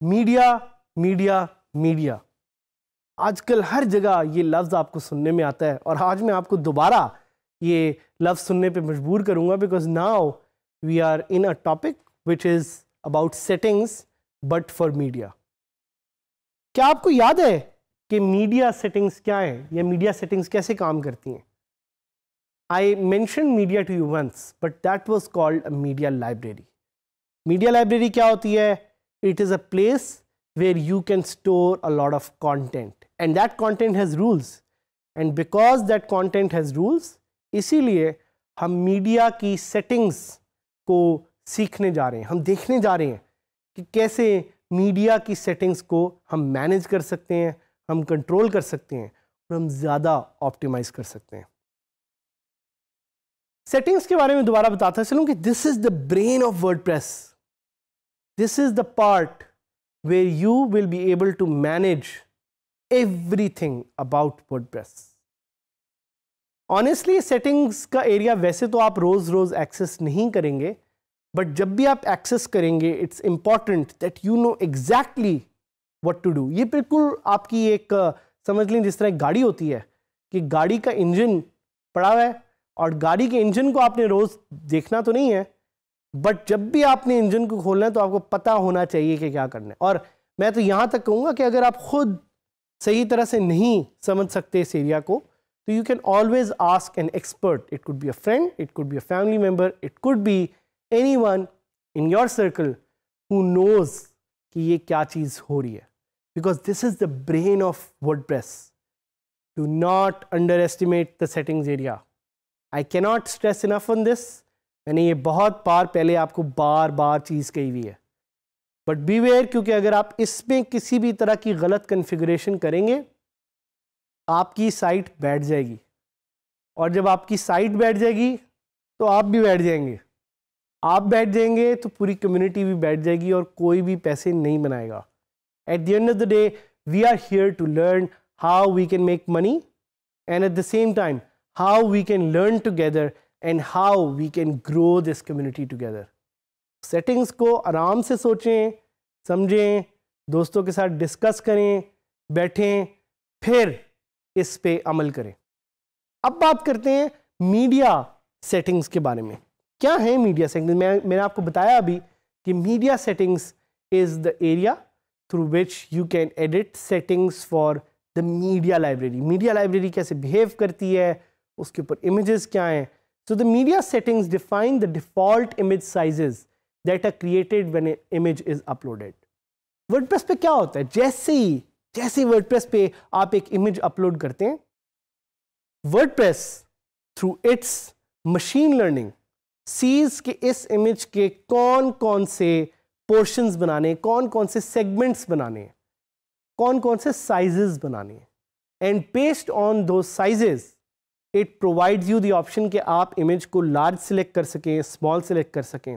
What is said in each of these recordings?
Media media media, आजकल हर जगह ये लफ्ज़ आपको सुनने में आता है और आज मैं आपको दोबारा ये लफ्ज़ सुनने पे मजबूर करूँगा because now we are in a topic which is about settings but for media. क्या आपको याद है कि मीडिया सेटिंग्स क्या हैं या मीडिया सेटिंग्स कैसे काम करती हैं? I mentioned media to you once, but that was called a media library. Media library क्या होती है? It is a place where you can store a lot of content and that content has rules. And because that content has rules, इसीलिए हम media की settings को सीखने जा रहे हैं, हम देखने जा रहे हैं कि कैसे मीडिया की सेटिंग्स को हम मैनेज कर सकते हैं, हम कंट्रोल कर सकते हैं और हम ज़्यादा ऑप्टिमाइज कर सकते हैं। सेटिंग्स के बारे में दोबारा बताता चलूं कि this is the brain of WordPress. This is the part where you will be able to manage everything about WordPress. Honestly settings का एरिया वैसे तो आप रोज रोज एक्सेस नहीं करेंगे, बट जब भी आप एक्सेस करेंगे it's important that you know exactly what to do. ये बिल्कुल आपकी एक समझ लें जिस तरह एक गाड़ी होती है कि गाड़ी का इंजन पड़ा हुआ है और गाड़ी के इंजन को आपने रोज देखना तो नहीं है, बट जब भी आपने इंजन को खोलना है तो आपको पता होना चाहिए कि क्या करना है। और मैं तो यहाँ तक कहूँगा कि अगर आप खुद सही तरह से नहीं समझ सकते इस एरिया को तो you can always ask an expert. It could be a friend, it could be a family member, it could be anyone in your circle who knows कि ये क्या चीज़ हो रही है, because this is the brain of WordPress. Do not underestimate the settings area. I cannot stress enough on this। मैंने ये बहुत बार पहले आपको बार बार चीज़ कही हुई है, बट बीवेयर, क्योंकि अगर आप इसमें किसी भी तरह की गलत कॉन्फ़िगरेशन करेंगे आपकी साइट बैठ जाएगी, और जब आपकी साइट बैठ जाएगी तो आप भी बैठ जाएंगे। आप बैठ जाएंगे तो पूरी कम्युनिटी भी बैठ जाएगी और कोई भी पैसे नहीं बनाएगा। At the end of the day we are here to learn how we can make money and at the same time how we can learn together and how we can grow this community together। Settings को आराम से सोचें, समझें, दोस्तों के साथ discuss करें, बैठें, फिर इस पे अमल करें। अब बात करते हैं मीडिया सेटिंग्स के बारे में। क्या है मीडिया सेटिंग्स? मैंने आपको बताया अभी कि media settings is the area through which you can edit settings for the media library. Media library कैसे बिहेव करती है, उसके ऊपर इमेजेस क्या हैं। So the media settings define the default image sizes that are created when an image is uploaded. WordPress पे क्या होता है, जैसे वर्डप्रेस पे आप एक इमेज अपलोड करते हैं, WordPress through its machine learning sees कि इस इमेज के कौन कौन से पोर्शंस बनाने, कौन कौन से सेगमेंट्स बनाने, कौन कौन से साइजेस बनाने, एंड बेस्ड ऑन दो sizes it provides you the option कि आप इमेज को लार्ज सिलेक्ट कर सकें, स्मॉल सिलेक्ट कर सकें।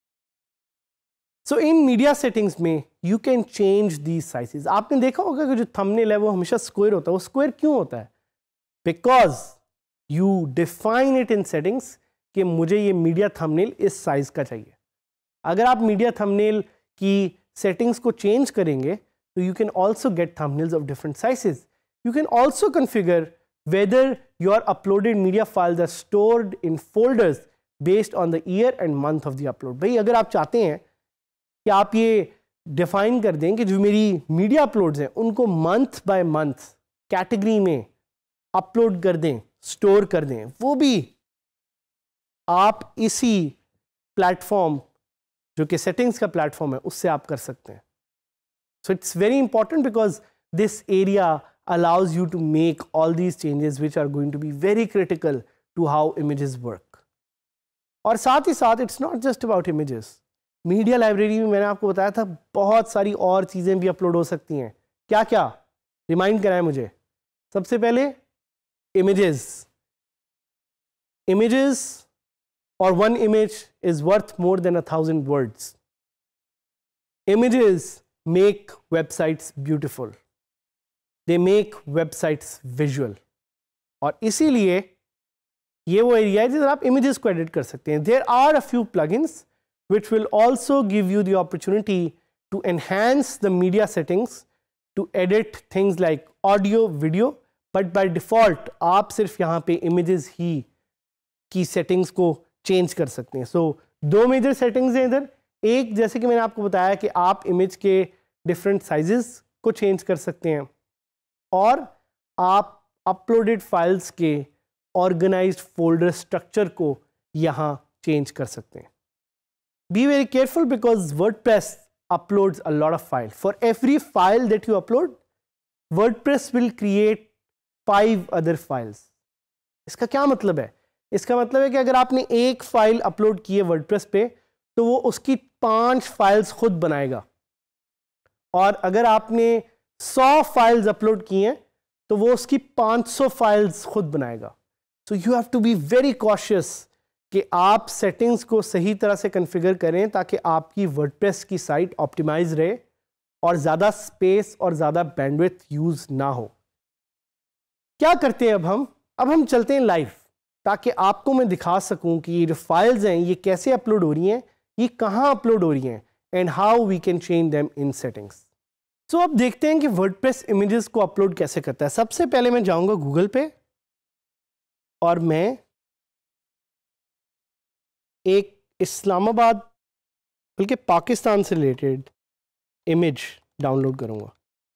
सो इन मीडिया सेटिंग्स में you can change these sizes. आपने देखा होगा कि जो थंबनेल है वो हमेशा स्क्वायर होता है। वो स्क्वायर क्यों होता है? Because you define it in settings कि मुझे ये मीडिया थंबनेल इस साइज का चाहिए। अगर आप मीडिया थंबनेल की सेटिंग्स को चेंज करेंगे तो you can also get thumbnails of different sizes. You can also configure whether your uploaded media files are stored in folders based on the year and month of the upload। भाई अगर आप चाहते हैं कि आप ये डिफाइन कर दें कि जो मेरी मीडिया अपलोड्स हैं उनको मंथ बाय मंथ कैटेगरी में अपलोड कर दें, स्टोर कर दें, वो भी आप इसी प्लेटफॉर्म जो कि सेटिंग्स का प्लेटफॉर्म है उससे आप कर सकते हैं। So it's very important because this area allows you to make all these changes which are going to be very critical to how images work। और साथ ही साथ it's not just about images। Media library में मैंने आपको बताया था बहुत सारी और चीज़ें भी अपलोड हो सकती हैं। क्या क्या? रिमाइंड कराएं मुझे। सबसे पहले images or one image is worth more than 1,000 words। Images make websites beautiful। They make websites visual। और इसीलिए ये वो एरिया है जिधर आप इमेजेस को एडिट कर सकते हैं। There are a few plugins which will also give you the opportunity to enhance the media settings to edit things like audio, video, but by default आप सिर्फ यहाँ पे images ही की settings को change कर सकते हैं. So दो major settings हैं इधर. एक जैसे कि मैंने आपको बताया कि आप image के different sizes को change कर सकते हैं और आप uploaded files के organized folder structure को यहाँ change कर सकते हैं. Be very careful because WordPress uploads a lot of files. For every file that you upload, WordPress will create 5 other files. इसका क्या मतलब है? इसका मतलब है कि अगर आपने एक फाइल अपलोड की है WordPress पे तो वो उसकी 5 फाइल्स खुद बनाएगा और अगर आपने 100 फाइल्स अपलोड की हैं तो वो उसकी 500 फाइल्स खुद बनाएगा. So you have to be very cautious कि आप सेटिंग्स को सही तरह से कॉन्फ़िगर करें ताकि आपकी वर्डप्रेस की साइट ऑप्टिमाइज रहे और ज़्यादा स्पेस और ज़्यादा बैंडविड्थ यूज़ ना हो. क्या करते हैं अब हम चलते हैं लाइव ताकि आपको मैं दिखा सकूं कि ये जो फाइल्स हैं ये कैसे अपलोड हो रही हैं, ये कहाँ अपलोड हो रही हैं and how we can change them in settings. So अब देखते हैं कि वर्डप्रेस इमेजेस को अपलोड कैसे करता है. सबसे पहले मैं जाऊँगा गूगल पे और मैं एक इस्लामाबाद बल्कि पाकिस्तान से रिलेटेड इमेज डाउनलोड करूंगा.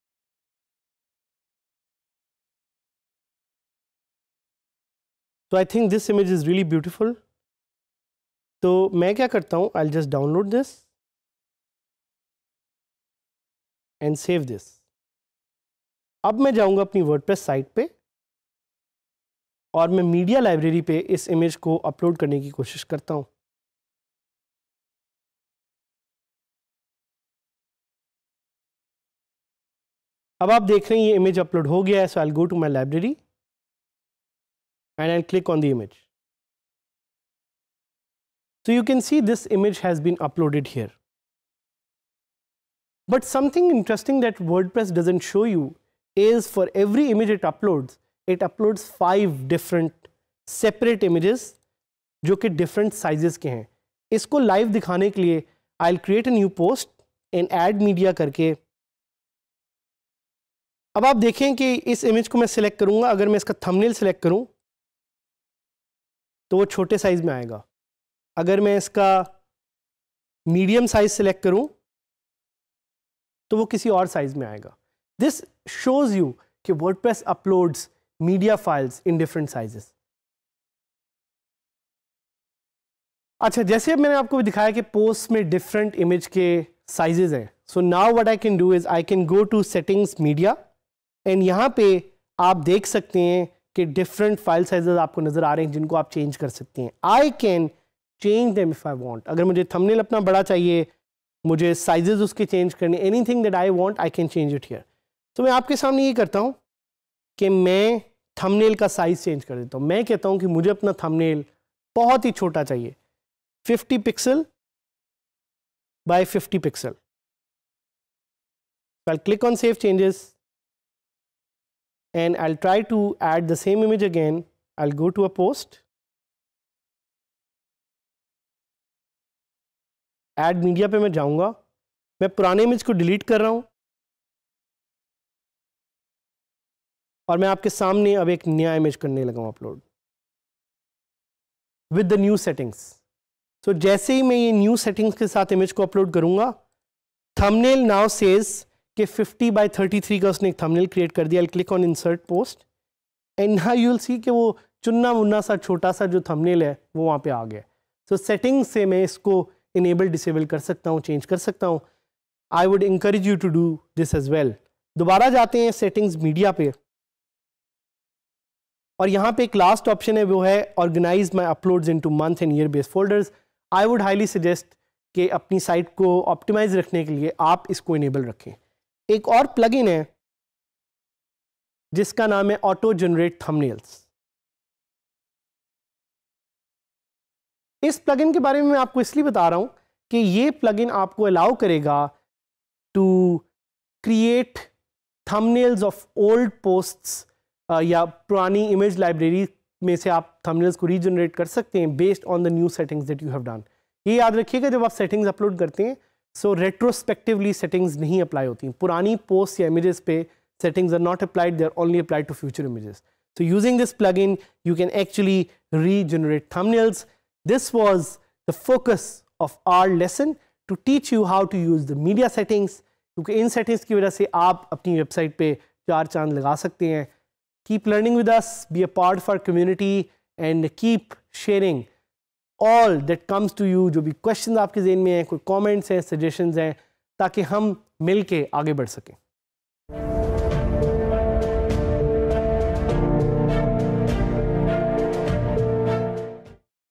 तो I think this image is really beautiful. तो मैं क्या करता हूं, I just download this and save this. अब मैं जाऊंगा अपनी वर्डप्रेस साइट पे और मैं मीडिया लाइब्रेरी पे इस इमेज को अपलोड करने की कोशिश करता हूं. अब आप देख रहे हैं ये इमेज अपलोड हो गया है. So I will go to my library and I click on the image. So you can see this image has been uploaded here. But something interesting that WordPress doesn't show you is for every image it uploads 5 different separate images जो कि different sizes के हैं. इसको live दिखाने के लिए I'll create a new post and add media करके. अब आप देखें कि इस image को मैं select करूँगा. अगर मैं इसका thumbnail select करूँ तो वो छोटे size में आएगा. अगर मैं इसका मीडियम साइज सेलेक्ट करूं तो वो किसी और साइज में आएगा. दिस शोज यू कि WordPress uploads media files in different sizes. अच्छा, जैसे अब मैंने आपको दिखाया कि पोस्ट में डिफरेंट इमेज के साइजेस हैं. So now what I can do is I can go to settings media and यहाँ पे आप देख सकते हैं कि डिफरेंट फाइल साइजेस आपको नजर आ रहे हैं जिनको आप चेंज कर सकते हैं. I can change them if I want. अगर मुझे thumbnail अपना बड़ा चाहिए, मुझे sizes उसके change करने, anything that I want I can change it here. तो मैं आपके सामने ये करता हूँ कि मैं thumbnail का size change कर देता हूँ. मैं कहता हूँ कि मुझे अपना thumbnail बहुत ही छोटा चाहिए, 50 pixel by 50 pixel. So I'll click on save changes and I'll try to add the same image again. I'll go to a post, add media पे मैं जाऊंगा. मैं पुराने इमेज को डिलीट कर रहा हूं और मैं आपके सामने अब एक नया इमेज करने लगा हूं upload with the new settings. So जैसे ही मैं ये न्यू सेटिंग्स के साथ इमेज को अपलोड करूंगा, थंबनेल नाउ सेज कि 50 by 33 का उसने एक थंबनेल क्रिएट कर दिया. I click on insert post and now you will see कि वो चुन्ना मुन्ना सा छोटा सा जो थंबनेल है वो वहां पे आ गया. सो सेटिंग्स से मैं इसको इनेबल डिसेबल कर सकता हूँ, चेंज कर सकता हूँ. I would encourage you to do this as well. दोबारा जाते हैं सेटिंग्स मीडिया पे और यहाँ पे एक लास्ट ऑप्शन है, वो है organise my uploads into month and year based folders. I would highly suggest कि अपनी साइट को ऑप्टिमाइज रखने के लिए आप इसको इनेबल रखें. एक और प्लगइन है जिसका नाम है ऑटो जनरेट थंबनेल्स. इस प्लगइन के बारे में मैं आपको इसलिए बता रहा हूं कि ये प्लगइन आपको अलाउ करेगा to create thumbnails of old posts या पुरानी इमेज लाइब्रेरी में से आप थंबनेल्स को रीजनरेट कर सकते हैं based on the new settings that you have done. ये याद रखिएगा जब आप सेटिंग्स अपलोड करते हैं सो रेट्रोस्पेक्टिवली सेटिंग्स नहीं अप्लाई होती. पुरानी पोस्ट या इमेजेस पे settings are not applied, they're only applied to future images. So using this plugin, you can actually regenerate thumbnails. This was the focus of our lesson, to teach you how to use the media settings, क्योंकि इन settings की वजह से आप अपनी website पे 4 चांद लगा सकते हैं. Keep learning with us, be a part of our community and keep sharing all that comes to you. जो भी questions आपके ज़हन में हैं, कोई comments हैं, suggestions हैं, ताकि हम मिल के आगे बढ़ सकें.